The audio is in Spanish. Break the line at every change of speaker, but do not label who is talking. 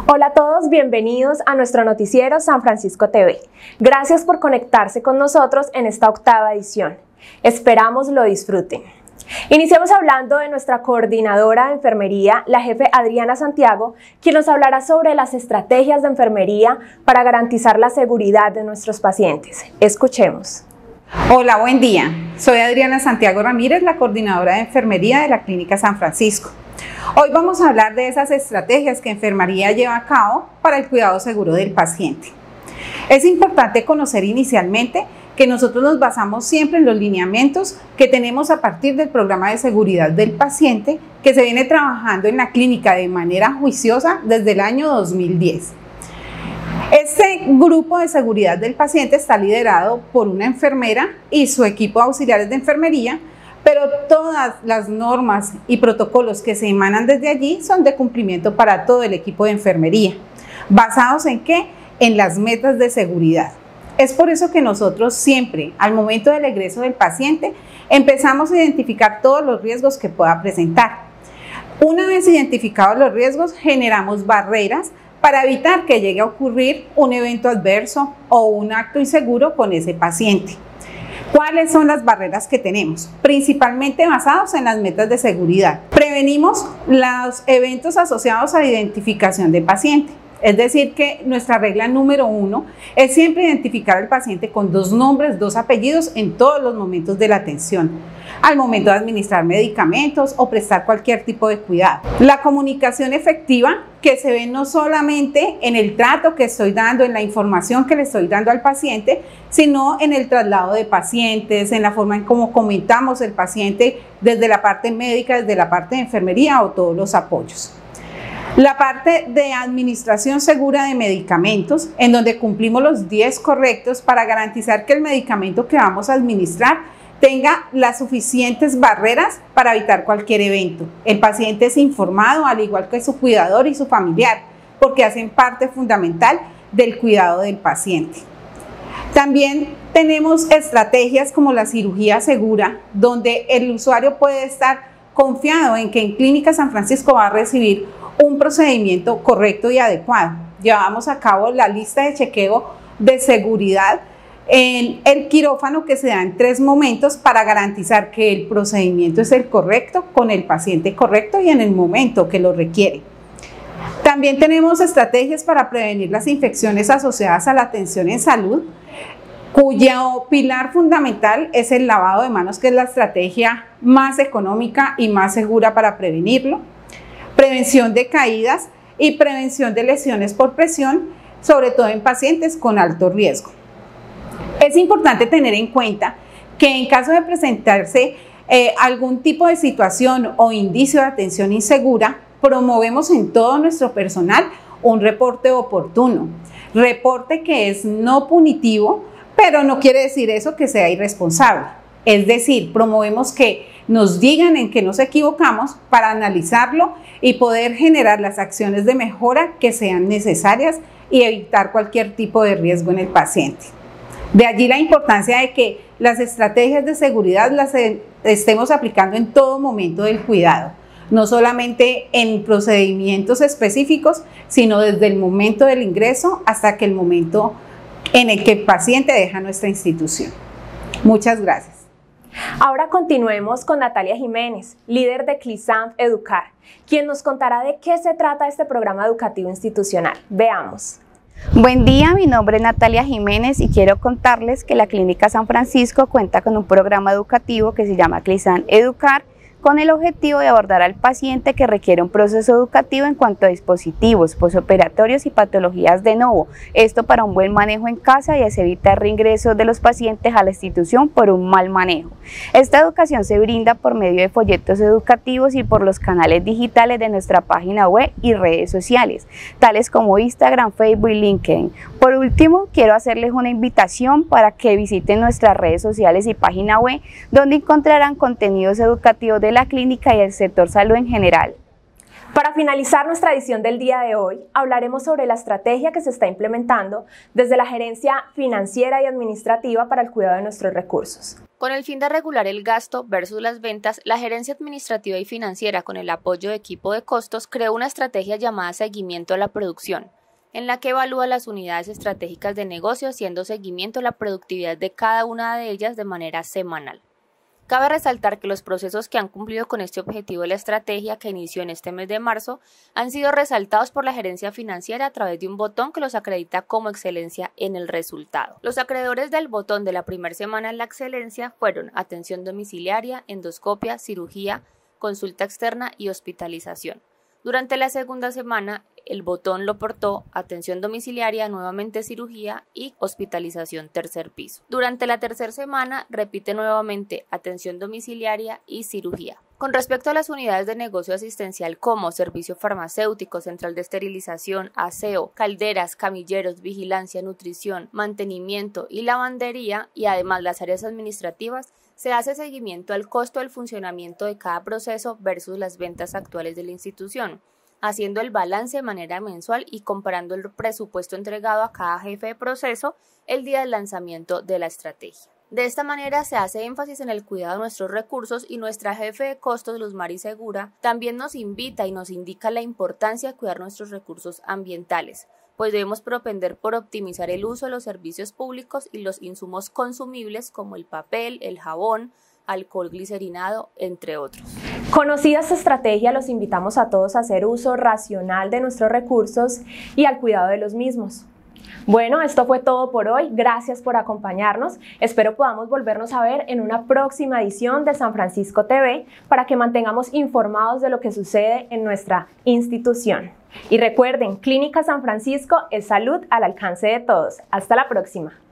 Hola a todos, bienvenidos a nuestro noticiero San Francisco TV. Gracias por conectarse con nosotros en esta octava edición. Esperamos lo disfruten. Iniciamos hablando de nuestra coordinadora de enfermería, la jefe Adriana Santiago, quien nos hablará sobre las estrategias de enfermería para garantizar la seguridad de nuestros pacientes. Escuchemos.
Hola, buen día. Soy Adriana Santiago Ramírez, la coordinadora de enfermería de la Clínica San Francisco. Hoy vamos a hablar de esas estrategias que enfermería lleva a cabo para el cuidado seguro del paciente. Es importante conocer inicialmente que nosotros nos basamos siempre en los lineamientos que tenemos a partir del programa de seguridad del paciente que se viene trabajando en la clínica de manera juiciosa desde el año 2010. Este grupo de seguridad del paciente está liderado por una enfermera y su equipo de auxiliares de enfermería, pero todas las normas y protocolos que se emanan desde allí son de cumplimiento para todo el equipo de enfermería. ¿Basados en qué? En las metas de seguridad. Es por eso que nosotros siempre, al momento del egreso del paciente, empezamos a identificar todos los riesgos que pueda presentar. Una vez identificados los riesgos, generamos barreras para evitar que llegue a ocurrir un evento adverso o un acto inseguro con ese paciente. ¿Cuáles son las barreras que tenemos? Principalmente basados en las metas de seguridad. Prevenimos los eventos asociados a la identificación de paciente. Es decir, que nuestra regla número 1 es siempre identificar al paciente con 2 nombres, 2 apellidos en todos los momentos de la atención, al momento de administrar medicamentos o prestar cualquier tipo de cuidado. La comunicación efectiva que se ve no solamente en el trato que estoy dando, en la información que le estoy dando al paciente, sino en el traslado de pacientes, en la forma en cómo comentamos el paciente desde la parte médica, desde la parte de enfermería o todos los apoyos. La parte de administración segura de medicamentos, en donde cumplimos los 10 correctos para garantizar que el medicamento que vamos a administrar tenga las suficientes barreras para evitar cualquier evento. El paciente es informado, al igual que su cuidador y su familiar, porque hacen parte fundamental del cuidado del paciente. También tenemos estrategias como la cirugía segura, donde el usuario puede estar confiado en que en Clínica San Francisco va a recibir un procedimiento correcto y adecuado. Llevamos a cabo la lista de chequeo de seguridad en el quirófano que se da en 3 momentos para garantizar que el procedimiento es el correcto, con el paciente correcto y en el momento que lo requiere. También tenemos estrategias para prevenir las infecciones asociadas a la atención en salud, cuyo pilar fundamental es el lavado de manos, que es la estrategia más económica y más segura para prevenirlo. Prevención de caídas y prevención de lesiones por presión, sobre todo en pacientes con alto riesgo. Es importante tener en cuenta que en caso de presentarse algún tipo de situación o indicio de atención insegura, promovemos en todo nuestro personal un reporte oportuno. Reporte que es no punitivo, pero no quiere decir eso que sea irresponsable. Es decir, promovemos que nos digan en qué nos equivocamos para analizarlo y poder generar las acciones de mejora que sean necesarias y evitar cualquier tipo de riesgo en el paciente. De allí la importancia de que las estrategias de seguridad las estemos aplicando en todo momento del cuidado, no solamente en procedimientos específicos, sino desde el momento del ingreso hasta que el momento en el que el paciente deja nuestra institución. Muchas gracias.
Ahora continuemos con Natalia Jiménez, líder de CLISANF Educar, quien nos contará de qué se trata este programa educativo institucional. Veamos.
Buen día, mi nombre es Natalia Jiménez y quiero contarles que la Clínica San Francisco cuenta con un programa educativo que se llama CLISANF Educar, con el objetivo de abordar al paciente que requiere un proceso educativo en cuanto a dispositivos, posoperatorios y patologías de novo. Esto para un buen manejo en casa y así evitar reingresos de los pacientes a la institución por un mal manejo. Esta educación se brinda por medio de folletos educativos y por los canales digitales de nuestra página web y redes sociales, tales como Instagram, Facebook y LinkedIn. Por último, quiero hacerles una invitación para que visiten nuestras redes sociales y página web, donde encontrarán contenidos educativos de la clínica y el sector salud en general.
Para finalizar nuestra edición del día de hoy, hablaremos sobre la estrategia que se está implementando desde la gerencia financiera y administrativa para el cuidado de nuestros recursos.
Con el fin de regular el gasto versus las ventas, la gerencia administrativa y financiera, con el apoyo de equipo de costos, creó una estrategia llamada Seguimiento a la Producción, en la que evalúa las unidades estratégicas de negocio haciendo seguimiento a la productividad de cada una de ellas de manera semanal. Cabe resaltar que los procesos que han cumplido con este objetivo de la estrategia, que inició en este mes de marzo, han sido resaltados por la gerencia financiera a través de un botón que los acredita como excelencia en el resultado. Los acreedores del botón de la primera semana en la excelencia fueron atención domiciliaria, endoscopia, cirugía, consulta externa y hospitalización. Durante la segunda semana, el botón lo portó atención domiciliaria, nuevamente cirugía y hospitalización tercer piso. Durante la tercera semana, repite nuevamente atención domiciliaria y cirugía. Con respecto a las unidades de negocio asistencial como servicio farmacéutico, central de esterilización, aseo, calderas, camilleros, vigilancia, nutrición, mantenimiento y lavandería, y además las áreas administrativas, se hace seguimiento al costo del funcionamiento de cada proceso versus las ventas actuales de la institución, haciendo el balance de manera mensual y comparando el presupuesto entregado a cada jefe de proceso el día del lanzamiento de la estrategia. De esta manera se hace énfasis en el cuidado de nuestros recursos y nuestra jefe de costos, Luzmari Segura, también nos invita y nos indica la importancia de cuidar nuestros recursos ambientales, pues debemos propender por optimizar el uso de los servicios públicos y los insumos consumibles como el papel, el jabón, alcohol glicerinado, entre otros.
Conocida esta estrategia, los invitamos a todos a hacer uso racional de nuestros recursos y al cuidado de los mismos. Bueno, esto fue todo por hoy. Gracias por acompañarnos. Espero podamos volvernos a ver en una próxima edición de San Francisco TV para que mantengamos informados de lo que sucede en nuestra institución. Y recuerden, Clínica San Francisco es salud al alcance de todos. Hasta la próxima.